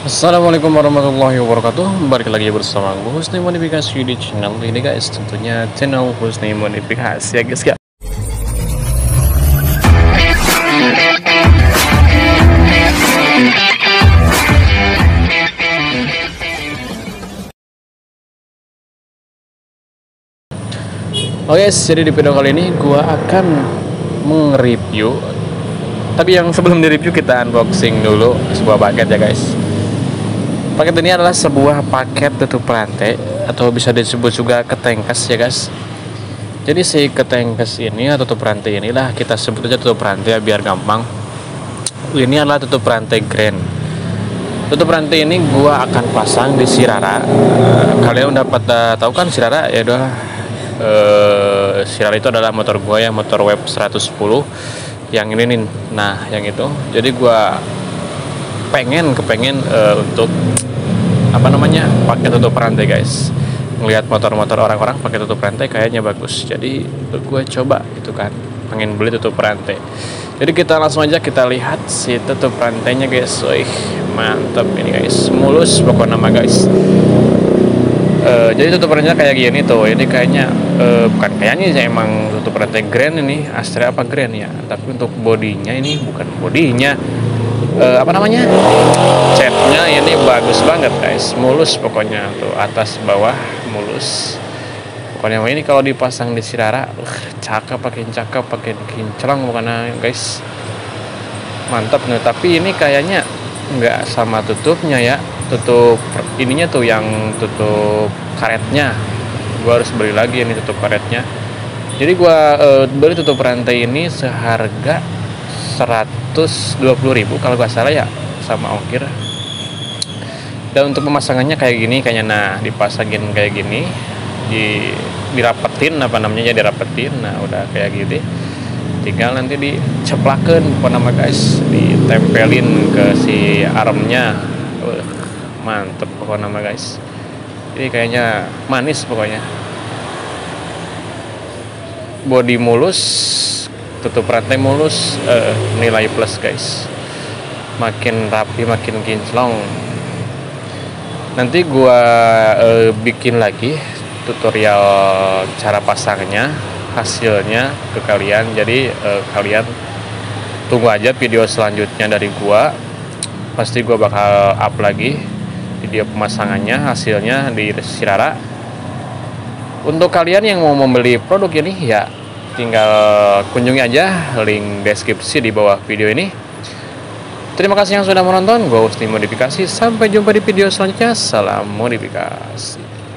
Assalamualaikum warahmatullahi wabarakatuh. Balik lagi bersama gue Husni Modifikasi di channel ini guys. Tentunya channel Husni Modifikasi ya guys ya. Oke guys, jadi di video kali ini gue akan mereview. Tapi yang sebelum direview kita unboxing dulu sebuah paket ya guys. Paket ini adalah sebuah paket tutup rantai atau bisa disebut juga ketengkes ya guys. Jadi si ketengkes ini atau tutup rantai inilah kita sebut aja tutup rantai ya, biar gampang. Ini adalah tutup rantai grand. Tutup rantai ini gua akan pasang di Sirara. Kalian udah pada tahu kan Sirara ya udah. Sirara itu adalah motor gua yang motor web 110 yang ini nih. Nah yang itu jadi gua kepengen untuk pakai tutup rantai guys. Ngelihat motor-motor orang-orang pakai tutup rantai kayaknya bagus, jadi gue coba itu kan pengen beli tutup rantai. Jadi kita langsung aja kita lihat si tutup rantainya guys. Wih mantap ini guys, mulus pokoknya nama guys. Jadi tutup rantainya kayak gini tuh. Ini kayaknya bukan kayaknya sih, emang tutup rantai Grand ini Astrea apa Grand ya, tapi untuk bodinya ini bukan bodinya, catnya ini bagus banget guys, mulus pokoknya tuh, atas bawah mulus pokoknya. Ini kalau dipasang di Sirara cakep, makin kinclong pokoknya guys, mantap nih. Tapi ini kayaknya nggak sama tutupnya ya, tutup ininya tuh yang tutup karetnya gua harus beli lagi ini tutup karetnya. Jadi gua beli tutup rantai ini seharga 120.000 kalau nggak salah ya, sama ongkir. Dan untuk pemasangannya kayak gini kayaknya, nah dipasangin kayak gini, dirapetin dirapetin. Nah udah kayak gini, tinggal nanti diceplaken guys, ditempelin ke si armnya. Mantep pokoknya guys, ini kayaknya manis pokoknya. Body mulus, tutup rantai mulus, nilai plus guys, makin rapi makin kinclong. Nanti gua bikin lagi tutorial cara pasangnya, hasilnya ke kalian. Jadi kalian tunggu aja video selanjutnya dari gua, pasti gua bakal up lagi video pemasangannya, hasilnya di Sirara. Untuk kalian yang mau membeli produk ini ya tinggal kunjungi aja link deskripsi di bawah video ini. Terima kasih yang sudah menonton. Gua Husni Modifikasi. Sampai jumpa di video selanjutnya. Salam modifikasi.